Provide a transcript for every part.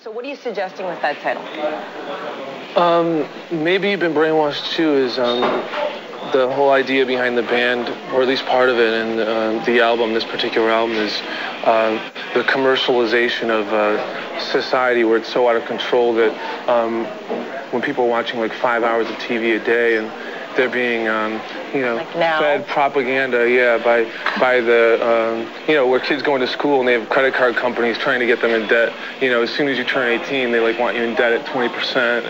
So what are you suggesting with that title? Maybe You've Been Brainwashed too is the whole idea behind the band, or at least part of it, and the album, this particular album, is the commercialization of society, where it's so out of control that when people are watching like 5 hours of TV a day and they're being, like fed propaganda, by the, where kids go into school and they have credit card companies trying to get them in debt. As soon as you turn 18, they like want you in debt at 20%.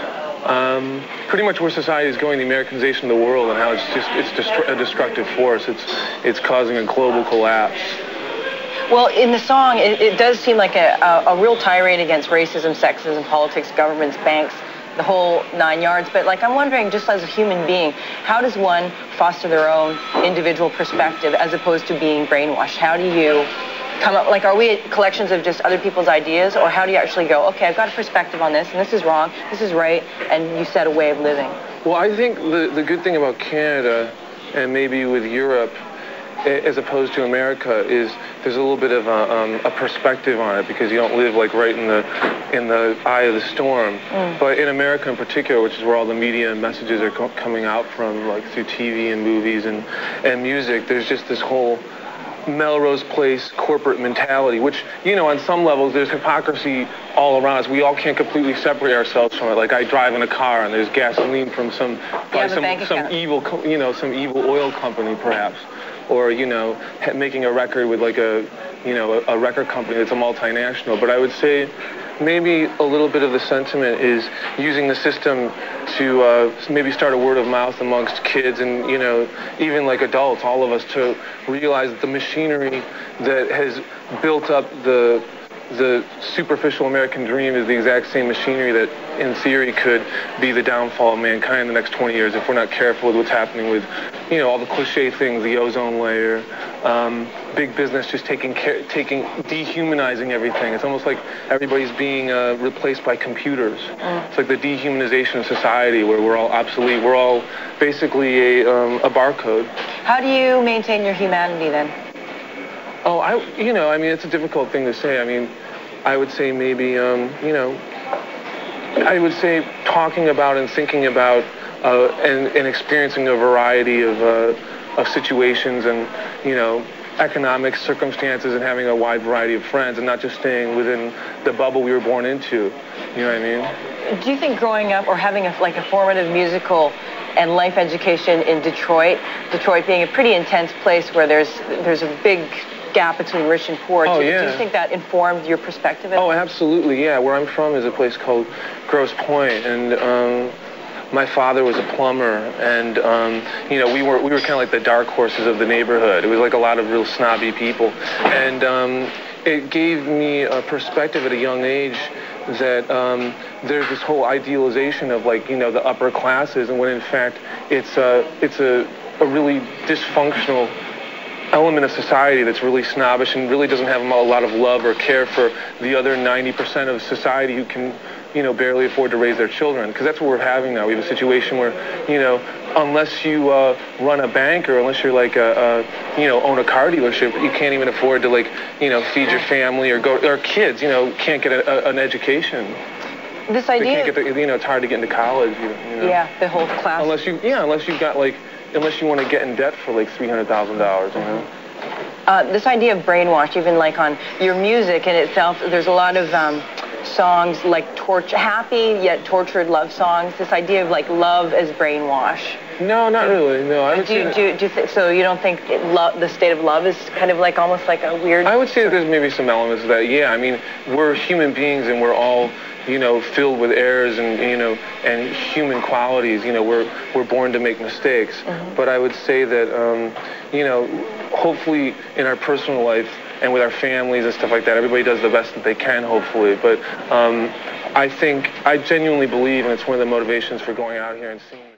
And, pretty much where society is going, the Americanization of the world, and how it's a destructive force. It's causing a global collapse. Well, in the song, it does seem like a real tirade against racism, sexism, politics, governments, banks, the whole 9 yards. But I'm wondering, just as a human being, how does one foster their own individual perspective as opposed to being brainwashed? How do you come up, are we collections of just other people's ideas, or how do you actually go, okay, I've got a perspective on this, and this is wrong, this is right, and you set a way of living? Well, I think the good thing about Canada, and maybe with Europe, as opposed to America, is there's a little bit of a perspective on it, because you don't live right in the eye of the storm. But in America in particular, which is where all the media and messages are coming out from, through TV and movies and music, there's just this whole Melrose Place corporate mentality, which, on some levels there's hypocrisy all around us. We all can't completely separate ourselves from it. Like, I drive in a car and there's gasoline from some evil, some evil oil company perhaps, or making a record with a record company that's a multinational. But I would say maybe a little bit of the sentiment is using the system to maybe start a word of mouth amongst kids and, even adults, all of us, to realize that the machinery that has built up the superficial American dream is the exact same machinery that, in theory, could be the downfall of mankind in the next 20 years if we're not careful with what's happening with, all the cliche things, the ozone layer, big business just dehumanizing everything. It's almost like everybody's being replaced by computers. It's like the dehumanization of society, where we're all obsolete. We're all basically a barcode. How do you maintain your humanity then? Oh, it's a difficult thing to say. I would say maybe, I would say talking about and thinking about and experiencing a variety of situations and, economic circumstances, and having a wide variety of friends, and not just staying within the bubble we were born into. You know what I mean? Do you think growing up or having a formative musical and life education in Detroit being a pretty intense place where there's a big gap between rich and poor, do you think that informed your perspective? Oh, absolutely, yeah. Where I'm from is a place called Grosse Pointe, and my father was a plumber, and we were kind of like the dark horses of the neighborhood. It was like a lot of real snobby people, and it gave me a perspective at a young age that there's this whole idealization of the upper classes, and when in fact it's a really dysfunctional element of society that's really snobbish and really doesn't have a lot of love or care for the other 90% of society who can, barely afford to raise their children. Because that's what we're having now. We have a situation where, unless you run a bank, or unless you're own a car dealership, you can't even afford to feed your family or kids, can't get an education. This idea, they can't get it's hard to get into college. Yeah, the whole class. Unless you've got unless you want to get in debt for $300,000, This idea of brainwash, even on your music in itself, there's a lot of songs happy yet tortured love songs. This idea of love as brainwash. No, not really. No, I would say. So you don't think the state of love is kind of almost like a weird? I would say that there's maybe some elements of that. Yeah, we're human beings, and we're all filled with errors and and human qualities. We're born to make mistakes. But I would say that hopefully in our personal life and with our families and stuff like that, everybody does the best that they can, hopefully. But I genuinely believe, and it's one of the motivations for going out here and seeing